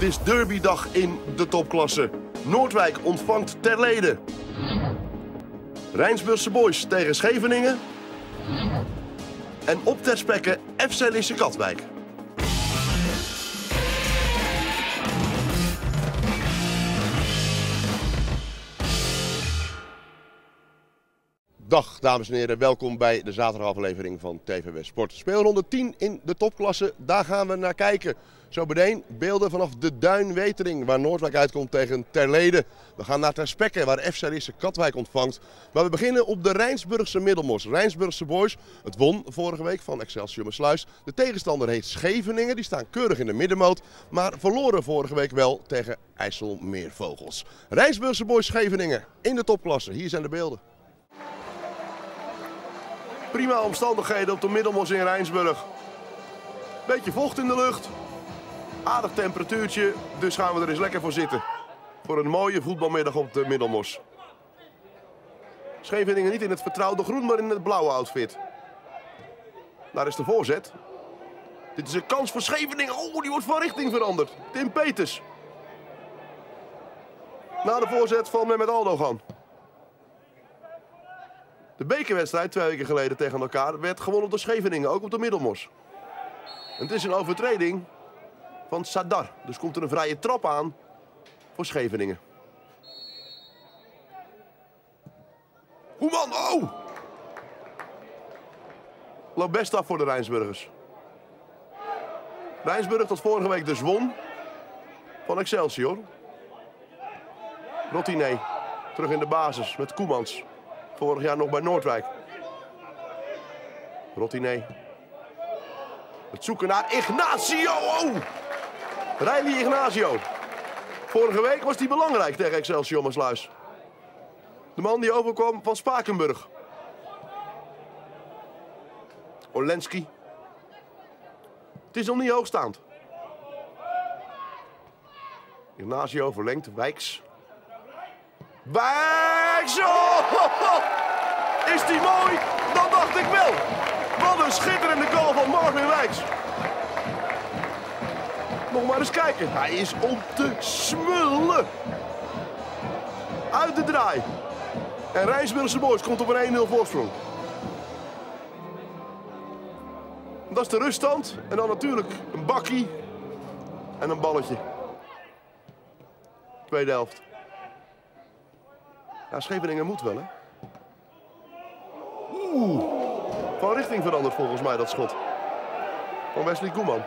is derbydag in de topklasse. Noordwijk ontvangt Terlede. Rijnsburgse Boys tegen Scheveningen. En op ter Spekke FC Lisse Katwijk. Dag dames en heren, welkom bij de zaterdagaflevering van TV West Sport. Speelronde 10 in de topklasse, daar gaan we naar kijken. Zo meteen beelden vanaf de Duin-Wetering, waar Noordwijk uitkomt tegen Terlede. We gaan naar Ter Spekke, waar FC Lisse Katwijk ontvangt. Maar we beginnen op de Rijnsburgse Middelmos. Rijnsburgse Boys, het won vorige week van Excelsior Sluis. De tegenstander heet Scheveningen, die staan keurig in de middenmoot. Maar verloren vorige week wel tegen IJsselmeervogels. Rijnsburgse Boys Scheveningen in de topklasse, hier zijn de beelden. Prima omstandigheden op de Middelmos in Rijnsburg. Beetje vocht in de lucht. Aardig temperatuurtje, dus gaan we er eens lekker voor zitten. Voor een mooie voetbalmiddag op de Middelmos. Scheveningen niet in het vertrouwde groen, maar in het blauwe outfit. Daar is de voorzet. Dit is een kans voor Scheveningen. Oh, die wordt van richting veranderd. Tim Peters. Na de voorzet van Mehmet Aldogan. De bekerwedstrijd 2 weken geleden tegen elkaar werd gewonnen door Scheveningen, ook op de Middelmos. En het is een overtreding van Sadar. Dus komt er een vrije trap aan voor Scheveningen. Hoeman, oh! Loopt best af voor de Rijnsburgers. Rijnsburg dat vorige week dus won van Excelsior. Rotiné terug in de basis met Koemans. Vorig jaar nog bij Noordwijk. Rotiné. Het zoeken naar Ignacio. Oh! Riley Ignacio. Vorige week was hij belangrijk tegen Excelsior Sluis. De man die overkwam van Spakenburg. Olenski. Het is nog niet hoogstaand. Ignacio verlengt. Wijks. Wijks! Oh! Is die mooi? Dat dacht ik wel. Wat een schitterende goal van Marvin Wijks. Nog maar eens kijken. Hij is om te smullen. Uit de draai. En Rijnsburgse Boys komt op een 1-0 voorsprong. Dat is de ruststand. En dan natuurlijk een bakkie. En een balletje. Tweede helft. Ja, Scheveningen moet wel, hè? Oeh. Van richting veranderd volgens mij dat schot. Van Wesley Koeman.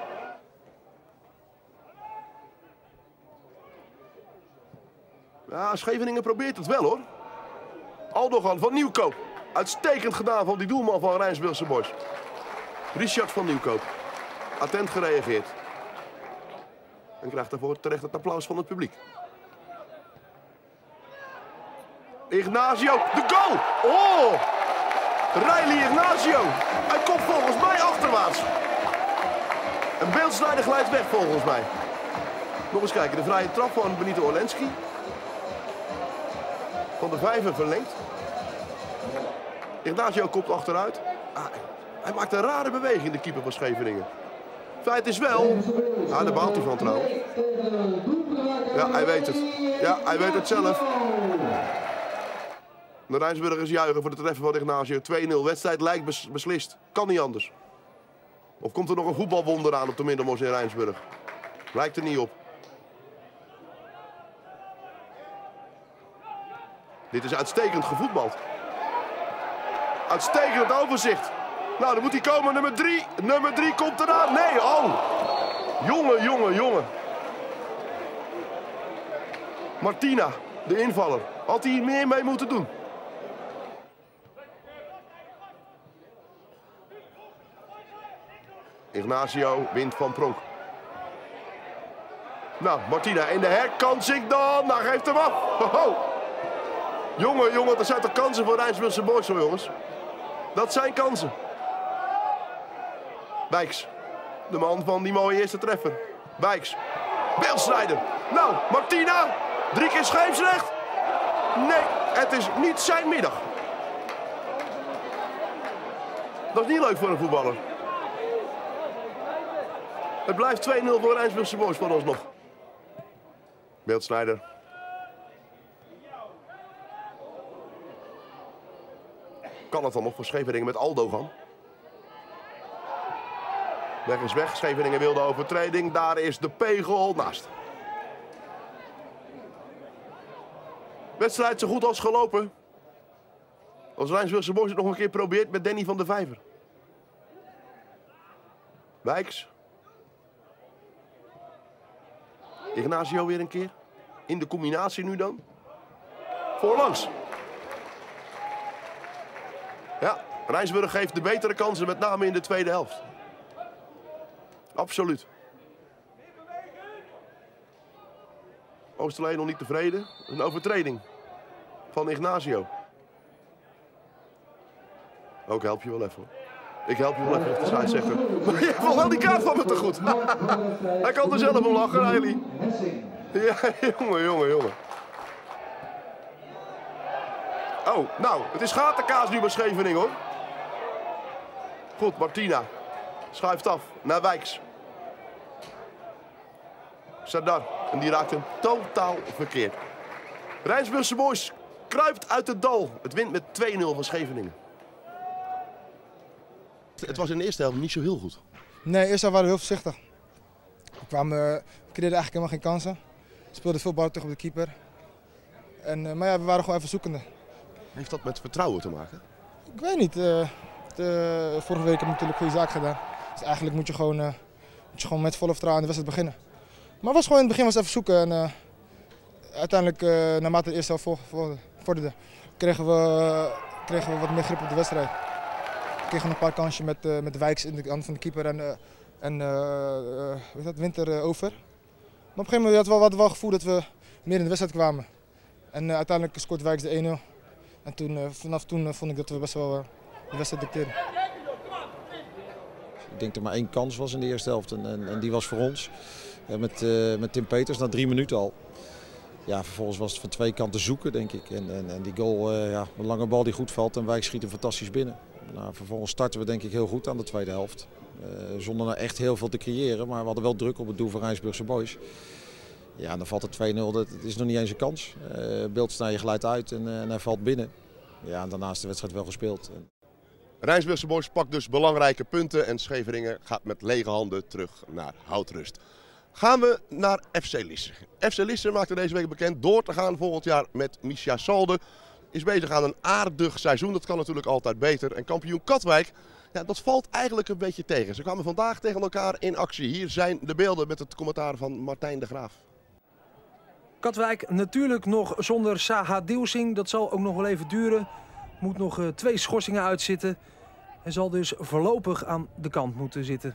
Ja, Scheveningen probeert het wel, hoor. Aldogan van Nieuwkoop. Uitstekend gedaan van die doelman van Rijnsburgse Boys. Richard van Nieuwkoop. Attent gereageerd. En krijgt daarvoor terecht het applaus van het publiek. Ignacio, de goal! Oh! Riley Ignacio. Hij komt volgens mij achterwaarts. Een beeldsnijder glijdt weg volgens mij. Nog eens kijken, de vrije trap van Benito Olenski. Van de vijver verlengd. Ignacio komt achteruit. Hij maakt een rare beweging, de keeper van Scheveningen. Feit is wel... Ja, daar baalt hij van trouwens. Ja, hij weet het. Ja, hij weet het zelf. De Rijnsburgers juichen voor de treffen van Ignacio. 2-0. Wedstrijd lijkt beslist. Kan niet anders. Of komt er nog een voetbalwonder aan op de Middelmos in Rijnsburg? Lijkt er niet op. Dit is uitstekend gevoetbald. Uitstekend overzicht. Nou, dan moet hij komen. Nummer 3. Nummer 3 komt eraan. Nee, oh. Jongen, jongen, jongen. Martina, de invaller. Had hij hier meer mee moeten doen. Ignacio wint van Pronk. Nou, Martina in de herkansing dan. Nou, geeft hem af. Ho-ho. Jongen, jongen, dat zijn toch kansen voor Rijnsburgse Boys, hoor, jongens. Dat zijn kansen. Wijks. De man van die mooie eerste treffer. Wijks. Beeldsnijder. Nou, Martina. 3 keer scheepsrecht. Nee, het is niet zijn middag. Dat is niet leuk voor een voetballer. Het blijft 2-0 voor Rijnsburgse Boys van ons nog. Beeldsnijder. Kan het dan nog voor Scheveningen met Aldo gaan? Weg is weg. Scheveningen wil de overtreding. Daar is de pegel naast. Wedstrijd zo goed als gelopen. Als Rijnsburgse Boys het nog een keer probeert met Danny van der Vijver. Wijks. Ignacio weer een keer. In de combinatie nu dan. Voorlangs. Ja, Rijnsburg geeft de betere kansen, met name in de tweede helft. Absoluut. Oosterlee nog niet tevreden. Een overtreding van Ignacio. Ook help je wel even hoor. Ik help je wel even, de scheidsrechter. Maar je valt wel die kaart van me te goed. Hij kan er zelf om lachen, Riley. Ja, jongen. Oh, nou, het is gatenkaas nu bij Scheveningen hoor. Goed, Martina. Schuift af naar Wijks. Sardar. En die raakt hem totaal verkeerd. Rijnsburgse Boys kruipt uit het dal. Het wint met 2-0 van Scheveningen. Het was in de eerste helft niet zo heel goed. Nee, eerst waren we heel voorzichtig. We creëerden eigenlijk helemaal geen kansen. We speelden veel bal tegen op de keeper. Maar ja, we waren gewoon even zoekende. Heeft dat met vertrouwen te maken? Ik weet niet. Vorige week heb ik natuurlijk goede zaak gedaan. Dus eigenlijk moet je gewoon met volle vertrouwen aan de wedstrijd beginnen. Maar het was gewoon in het begin even zoeken. En uiteindelijk, naarmate de eerste helft vorderde, kregen we wat meer grip op de wedstrijd. We kregen een paar kansjes met de Wijks in de hand van de keeper en Winter over. Maar op een gegeven moment hadden we wel het gevoel dat we meer in de wedstrijd kwamen. En uiteindelijk scoort Wijks de 1-0. En vanaf toen vond ik dat we best wel de wedstrijd dicteerden. Ik denk dat er maar één kans was in de eerste helft en die was voor ons. Met Tim Peters na 3 minuten al. Ja, vervolgens was het van twee kanten zoeken, denk ik. En die goal, een lange bal die goed valt en Wijk schiet hem fantastisch binnen. Nou, vervolgens starten we denk ik heel goed aan de tweede helft. Zonder nou echt heel veel te creëren, maar we hadden wel druk op het doel van Rijnsburgse Boys. Ja, en dan valt het 2-0, dat is nog niet eens een kans. Beeldsnijder glijdt uit en hij valt binnen. Ja, en daarna is de wedstrijd wel gespeeld. Rijnsburgse Boys pakt dus belangrijke punten en Scheveningen gaat met lege handen terug naar Houtrust. Gaan we naar FC Lisse. FC Lisse maakte deze week bekend door te gaan volgend jaar met Misja Salde. Is bezig aan een aardig seizoen, dat kan natuurlijk altijd beter. En kampioen Katwijk, ja, dat valt eigenlijk een beetje tegen. Ze kwamen vandaag tegen elkaar in actie. Hier zijn de beelden met het commentaar van Martijn de Graaf. Katwijk natuurlijk nog zonder Saha Dilsing. Dat zal ook nog wel even duren. Moet nog 2 schorsingen uitzitten. En zal dus voorlopig aan de kant moeten zitten.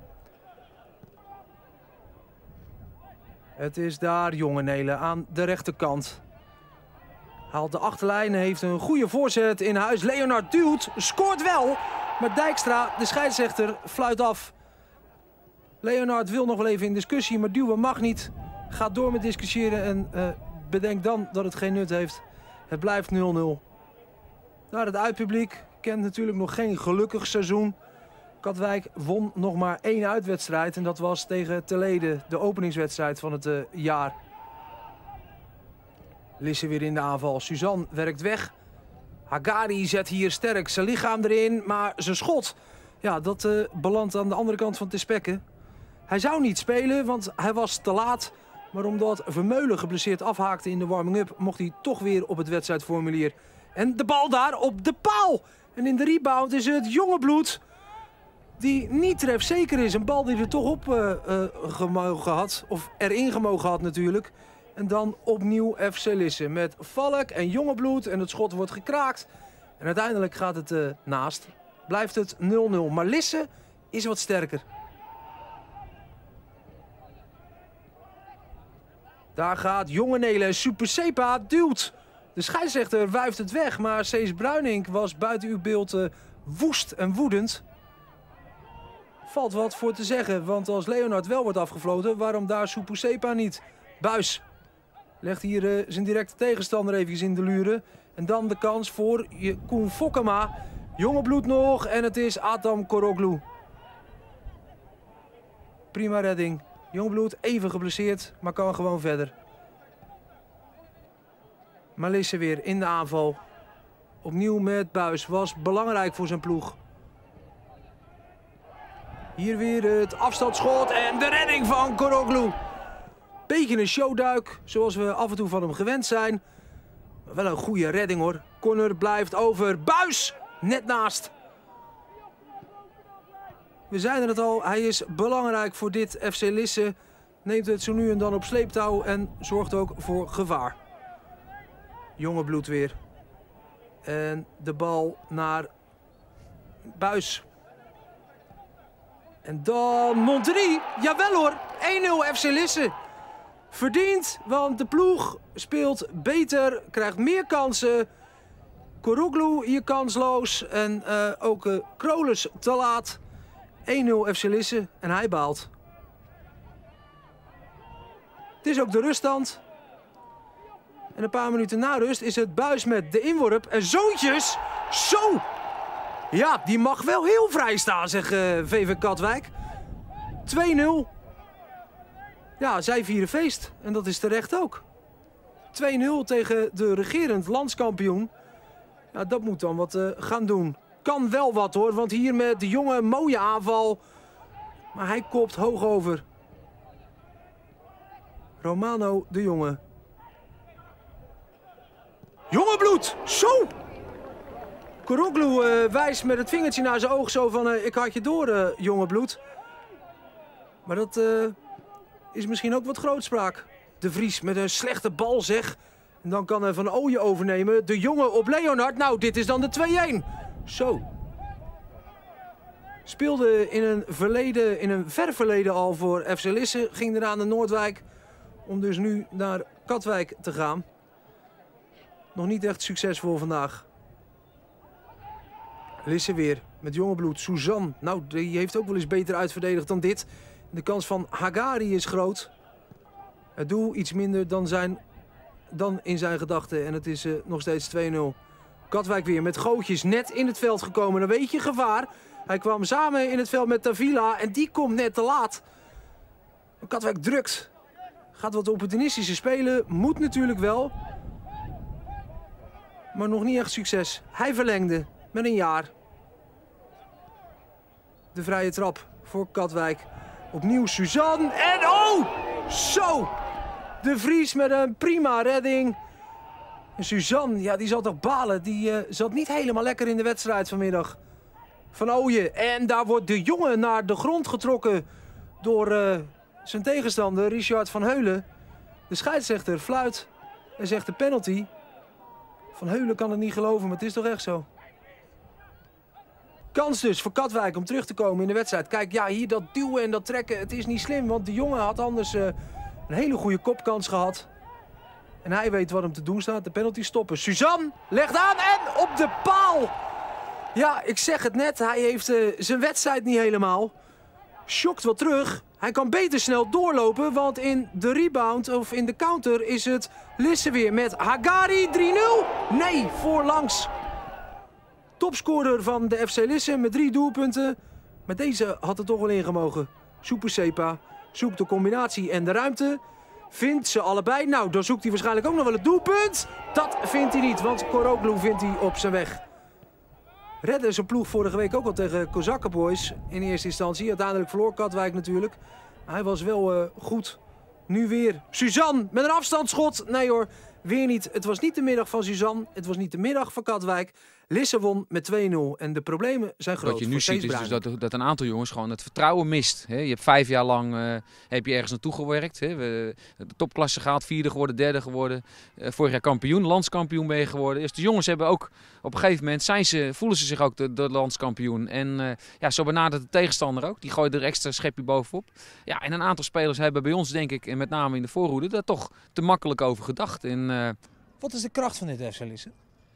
Het is daar Jongenelen aan de rechterkant. Haalt de achterlijn, heeft een goede voorzet in huis. Leonard duwt, scoort wel. Maar Dijkstra, de scheidsrechter, fluit af. Leonard wil nog wel even in discussie, maar duwen mag niet. Gaat door met discussiëren en bedenkt dan dat het geen nut heeft. Het blijft 0-0. Naar het uitpubliek kent natuurlijk nog geen gelukkig seizoen. Katwijk won nog maar 1 uitwedstrijd en dat was tegen Terlede, de openingswedstrijd van het jaar. Lisse weer in de aanval. Suzanne werkt weg. Hagari zet hier sterk zijn lichaam erin, maar zijn schot, ja, dat belandt aan de andere kant van Tespekke. Hij zou niet spelen, want hij was te laat. Maar omdat Vermeulen geblesseerd afhaakte in de warming-up, mocht hij toch weer op het wedstrijdformulier. En de bal daar op de paal. En in de rebound is het Jongebloed die niet trefzeker is. Een bal die er toch op gemogen had, of erin gemogen had natuurlijk. En dan opnieuw FC Lisse met Valk en Jongebloed en het schot wordt gekraakt. En uiteindelijk gaat het naast. Blijft het 0-0. Maar Lisse is wat sterker. Daar gaat Jongenelen. Super Sepa duwt. De scheidsrechter wuift het weg, maar Cees Bruinink was buiten uw beeld woest en woedend. Valt wat voor te zeggen, want als Leonard wel wordt afgefloten, waarom daar Super Sepa niet? Buis legt hier zijn directe tegenstander even in de luren. En dan de kans voor Koen Fokkema. Jongebloed nog en het is Adam Koroglu. Prima redding. Jongebloed even geblesseerd, maar kan gewoon verder. Maar Lisse weer in de aanval. Opnieuw met Buis. Was belangrijk voor zijn ploeg. Hier weer het afstandsschot en de redding van Koroglu. Beetje een showduik, zoals we af en toe van hem gewend zijn. Maar wel een goede redding hoor. Corner blijft over. Buis net naast. We zeiden het al, hij is belangrijk voor dit FC Lisse. Neemt het zo nu en dan op sleeptouw en zorgt ook voor gevaar. Jonge bloed weer. En de bal naar Buis. En dan Monterie. Jawel hoor, 1-0 FC Lisse. Verdiend, want de ploeg speelt beter, krijgt meer kansen. Koroglu hier kansloos en ook Krolus te laat. 1-0 FC Lisse en hij baalt. Het is ook de ruststand. En een paar minuten na rust is het Buis met de inworp. En Zoontjes, zo! Ja, die mag wel heel vrij staan, zegt VV Katwijk. 2-0. Ja, zij vieren feest. En dat is terecht ook. 2-0 tegen de regerend landskampioen. Ja, dat moet dan wat gaan doen. Kan wel wat hoor, want hier met de jonge mooie aanval. Maar hij kopt hoog over. Romano de Jonge. Jonge bloed, zo! Koroglu wijst met het vingertje naar zijn oog zo van ik had je door, jonge bloed. Maar dat is misschien ook wat grootspraak. De Vries met een slechte bal zeg. En dan kan Van Ooyen overnemen. De Jonge op Leonard. Nou, dit is dan de 2-1. Zo. Speelde in een ver verleden al voor FC Lisse. Ging daarna naar Noordwijk. Om dus nu naar Katwijk te gaan. Nog niet echt succesvol vandaag. Lisse weer met jonge bloed. Suzanne, nou die heeft ook wel eens beter uitverdedigd dan dit. De kans van Hagari is groot. Het doel iets minder dan in zijn gedachten. En het is nog steeds 2-0. Katwijk weer met Gootjes net in het veld gekomen. Dan weet je gevaar. Hij kwam samen in het veld met Tavila en die komt net te laat. Katwijk drukt. Gaat wat opportunistische spelen. Moet natuurlijk wel. Maar nog niet echt succes. Hij verlengde met een jaar. De vrije trap voor Katwijk. Opnieuw Suzanne. En oh! Zo! De Vries met een prima redding. En Suzanne, ja, die zal toch balen. Die zat niet helemaal lekker in de wedstrijd vanmiddag. Van Ooyen. En daar wordt de Jonge naar de grond getrokken door zijn tegenstander Richard van Heulen. De scheidsrechter fluit en zegt de penalty. Van Heulen kan het niet geloven, maar het is toch echt zo. Kans dus voor Katwijk om terug te komen in de wedstrijd. Kijk, ja, hier dat duwen en dat trekken, het is niet slim. Want de Jonge had anders een hele goede kopkans gehad. En hij weet wat hem te doen staat. De penalty stoppen. Suzanne legt aan en op de paal. Ja, ik zeg het net. Hij heeft zijn wedstrijd niet helemaal. Schokt wat terug. Hij kan beter snel doorlopen. Want in de rebound of in de counter is het Lisse weer met Hagari 3-0. Nee, voorlangs. Topscorer van de FC Lisse met 3 doelpunten. Maar deze had er toch wel ingemogen. Super Sepa zoekt de combinatie en de ruimte. Vindt ze allebei. Nou, dan zoekt hij waarschijnlijk ook nog wel het doelpunt. Dat vindt hij niet, want Koroglu vindt hij op zijn weg. Redde zijn ploeg vorige week ook al tegen Kozakkenboys in eerste instantie. Uiteindelijk verloor Katwijk natuurlijk. Hij was wel goed. Nu weer Suzanne met een afstandsschot. Nee hoor, weer niet. Het was niet de middag van Suzanne. Het was niet de middag van Katwijk. Lisse won met 2-0 en de problemen zijn groot. Wat je nu ziet is dus dat een aantal jongens gewoon het vertrouwen mist. Hè? Je hebt 5 jaar lang heb je ergens naartoe gewerkt. Hè? De topklasse gehaald, 4e geworden, 3e geworden. Vorig jaar kampioen, landskampioen ben je geworden. Dus de jongens hebben ook op een gegeven moment voelen ze zich ook de landskampioen. En ja, zo benadert de tegenstander ook. Die gooit er extra schepje bovenop. Ja, en een aantal spelers hebben bij ons denk ik, en met name in de voorhoede, daar toch te makkelijk over gedacht. En, wat is de kracht van dit FC Lisse?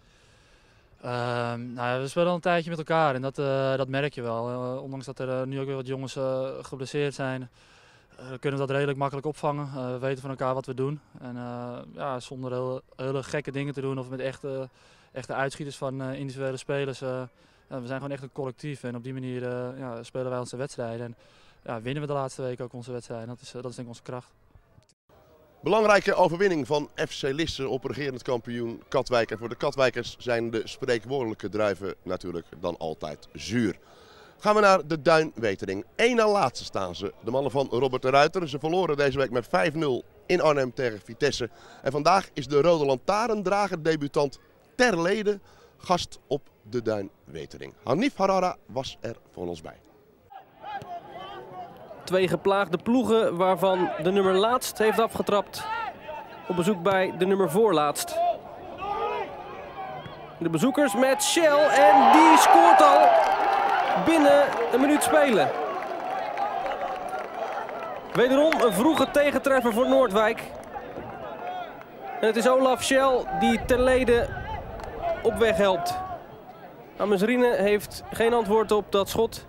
Nou, we spelen al een tijdje met elkaar en dat merk je wel. Ondanks dat er nu ook weer wat jongens geblesseerd zijn, kunnen we dat redelijk makkelijk opvangen. We weten van elkaar wat we doen. En ja, zonder hele gekke dingen te doen of met echte uitschieters van individuele spelers. We zijn gewoon echt een collectief en op die manier ja, spelen wij onze wedstrijden. En ja, winnen we de laatste week ook onze wedstrijden. Dat is denk ik onze kracht. Belangrijke overwinning van FC Lisse op regerend kampioen Katwijk. En voor de Katwijkers zijn de spreekwoordelijke druiven natuurlijk dan altijd zuur. Gaan we naar de Duinwetering. 1 na laatste staan ze. De mannen van Robert de Ruiter. Ze verloren deze week met 5-0 in Arnhem tegen Vitesse. En vandaag is de Rode Lantaarndrager debutant Terlede gast op de Duinwetering. Hanif Harara was er voor ons bij. 2 geplaagde ploegen waarvan de nummer laatst heeft afgetrapt op bezoek bij de nummer voorlaatst. De bezoekers met Shell en die scoort al binnen een minuut spelen. Wederom een vroege tegentreffer voor Noordwijk. En het is Olaf Shell die Terlede op weg helpt. Amersrine heeft geen antwoord op dat schot.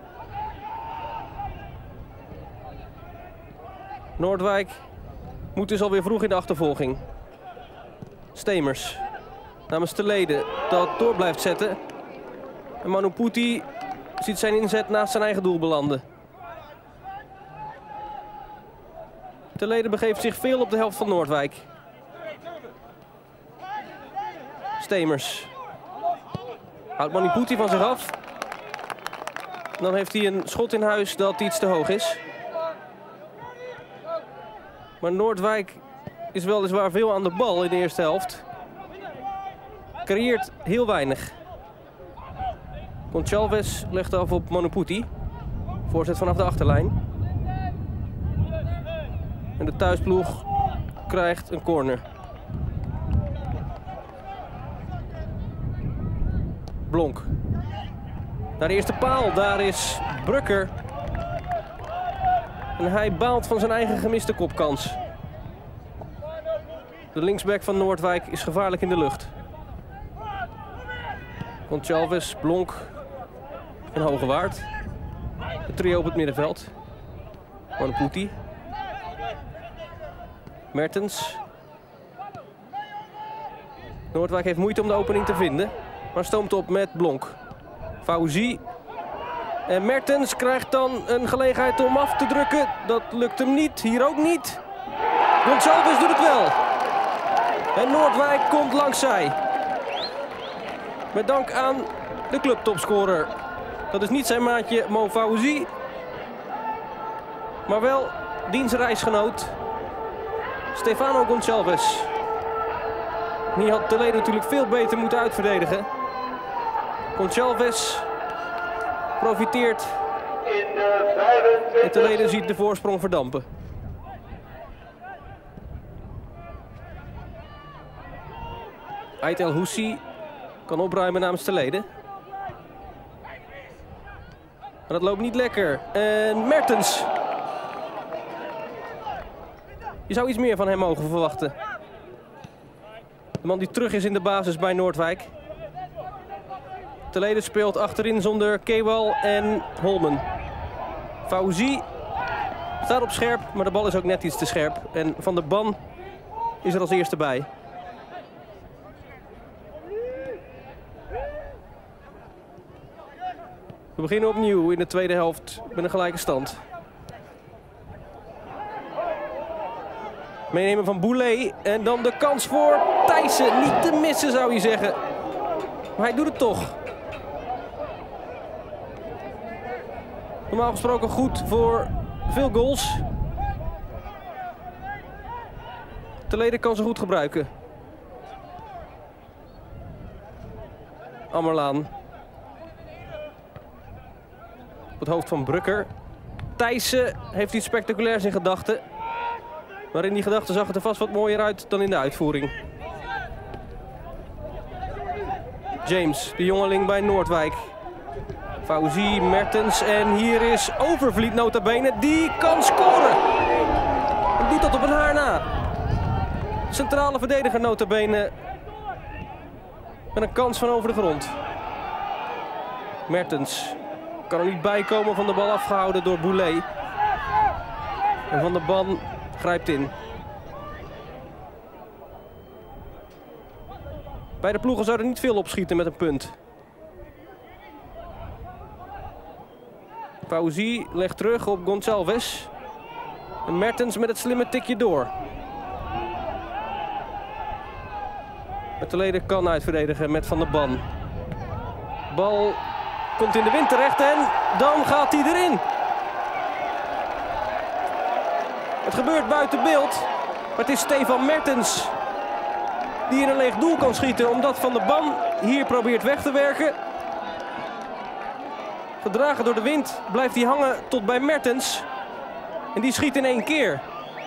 Noordwijk moet dus alweer vroeg in de achtervolging. Stemers namens Terlede dat door blijft zetten. En Manu Puti ziet zijn inzet naast zijn eigen doel belanden. Terlede begeeft zich veel op de helft van Noordwijk. Stemers houdt Manu Puti van zich af. Dan heeft hij een schot in huis dat iets te hoog is. Maar Noordwijk is weliswaar veel aan de bal in de eerste helft. Creëert heel weinig. Gonçalves legt af op Manu Puti. Voorzet vanaf de achterlijn. En de thuisploeg krijgt een corner. Blonk. Naar de eerste paal, daar is Brucker. En hij baalt van zijn eigen gemiste kopkans. De linksback van Noordwijk is gevaarlijk in de lucht. Gonçalves, Blonk en Hogewaard. Het trio op het middenveld. Manu Puti. Mertens. Noordwijk heeft moeite om de opening te vinden, maar stoomt op met Blonk. Fauzi. En Mertens krijgt dan een gelegenheid om af te drukken. Dat lukt hem niet, hier ook niet. Gonçalves doet het wel. En Noordwijk komt langs zij. Met dank aan de clubtopscorer. Dat is niet zijn maatje Mo Fauzi, maar wel diens reisgenoot Stefano Gonçalves. Die had Terlede natuurlijk veel beter moeten uitverdedigen. Gonçalves profiteert. En Terlede ziet de voorsprong verdampen. Ait El Houssi kan opruimen namens Terlede. Maar dat loopt niet lekker. En Mertens. Je zou iets meer van hem mogen verwachten. De man die terug is in de basis bij Noordwijk. Terlede speelt achterin zonder Kewal en Holmen. Fauzi staat op scherp, maar de bal is ook net iets te scherp. En Van der Ban is er als eerste bij. We beginnen opnieuw in de tweede helft met een gelijke stand. Meenemen van Boulet en dan de kans voor Thijssen. Niet te missen zou je zeggen. Maar hij doet het toch. Normaal gesproken goed voor veel goals. Terlede kan ze goed gebruiken. Ammerlaan. Op het hoofd van Brucker. Thijssen heeft iets spectaculairs in gedachten. Maar in die gedachten zag het er vast wat mooier uit dan in de uitvoering. James, de jongeling bij Noordwijk. Fauzi, Mertens en hier is Overvliet nota bene. Die kan scoren. En doet dat op een haar na. Centrale verdediger nota bene. Met een kans van over de grond. Mertens kan er niet bij komen, van de bal afgehouden door Boulet. En Van der Ban grijpt in. Beide ploegen zouden niet veel opschieten met een punt. Fauzi legt terug op Gonçalves. En Mertens met het slimme tikje door. Terlede kan uitverdedigen met Van der Ban. Bal komt in de wind terecht en dan gaat hij erin. Het gebeurt buiten beeld, maar het is Stefan Mertens die in een leeg doel kan schieten, omdat Van der Ban hier probeert weg te werken. Gedragen door de wind blijft hij hangen tot bij Mertens. En die schiet in 1 keer.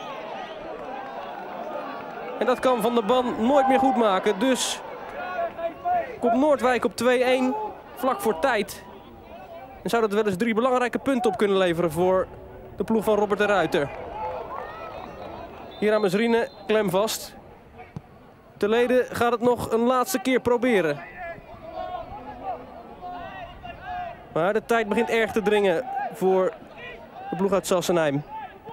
En dat kan Van der Ban nooit meer goed maken. Dus komt Noordwijk op 2-1 vlak voor tijd. En zou dat wel eens 3 belangrijke punten op kunnen leveren voor de ploeg van Robert de Ruiter. Hier aan Mesrine klem vast. Terlede gaat het nog een laatste keer proberen. Maar de tijd begint erg te dringen voor de ploeg uit Sassenheim.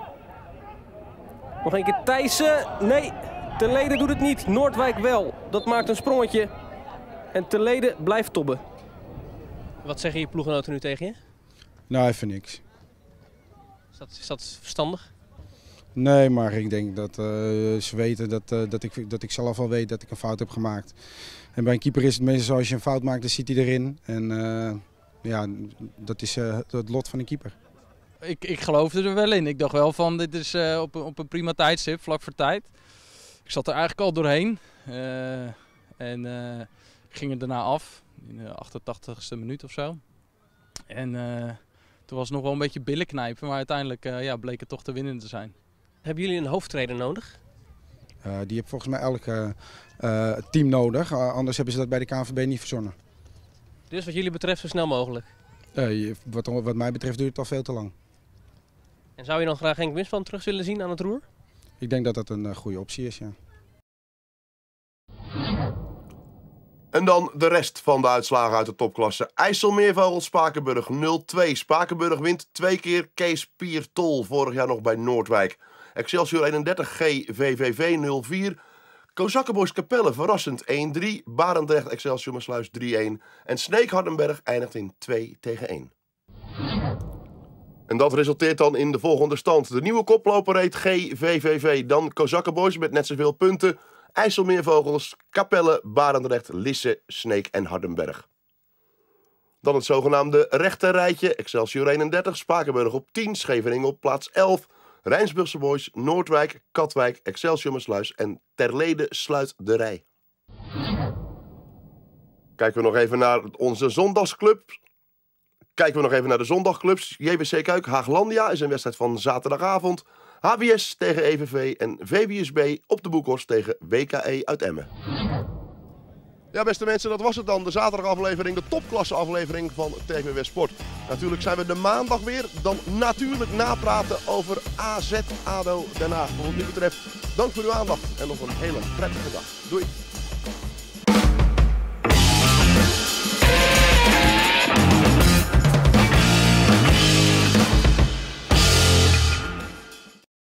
Nog 1 keer Thijssen. Nee, Terlede doet het niet. Noordwijk wel. Dat maakt een sprongetje. En Terlede blijft tobben. Wat zeggen je ploeggenoten nu tegen je? Nou, even niks. Is dat verstandig? Nee, maar ik denk dat ze weten dat ik zelf al weet dat ik een fout heb gemaakt. En bij een keeper is het meestal zo, als je een fout maakt, dan zit hij erin. En ja, dat is het lot van een keeper. Ik geloofde er wel in. Ik dacht wel van, dit is op een prima tijdstip, vlak voor tijd. Ik zat er eigenlijk al doorheen. En ik ging er daarna af, in de 88ste minuut of zo. En toen was het nog wel een beetje billen knijpen, maar uiteindelijk bleek het toch te winnen te zijn. Hebben jullie een hoofdtrainer nodig? Die heeft volgens mij elk team nodig, anders hebben ze dat bij de KNVB niet verzonnen. Dus wat jullie betreft zo snel mogelijk? Wat mij betreft duurt het al veel te lang. En zou je dan graag Henk Winspan terug willen zien aan het roer? Ik denk dat dat een goede optie is, ja. En dan de rest van de uitslagen uit de topklasse. IJsselmeervogels Spakenburg 0-2. Spakenburg wint 2 keer Kees Piertol, vorig jaar nog bij Noordwijk. Excelsior 31 GVVV 0-4. Kozakkenboys Capelle verrassend 1-3. Barendrecht Excelsior Maassluis 3-1. En Sneek Hardenberg eindigt in 2-1. En dat resulteert dan in de volgende stand. De nieuwe koploper heet GVVV. Dan Kozakkenboys met net zoveel punten. IJsselmeervogels, Capelle, Barendrecht, Lisse, Sneek en Hardenberg. Dan het zogenaamde rechterrijtje. Excelsior 31, Spakenburg op 10, Scheveningen op plaats 11. Rijnsburgse Boys, Noordwijk, Katwijk, Excelsior Maassluis en Terlede sluit de rij. Kijken we nog even naar onze zondagsclub. Kijken we nog even naar de zondagclubs. JWC Kuik Haaglandia is een wedstrijd van zaterdagavond. HBS tegen EVV en VWSB op de Boekhorst tegen WKE uit Emmen. Ja, beste mensen, dat was het dan. De zaterdagaflevering, de topklasse aflevering van TV West Sport. Natuurlijk zijn we de maandag weer. Dan natuurlijk napraten over AZ ADO Den Haag. Wat het nu betreft, dank voor uw aandacht en nog een hele prettige dag. Doei!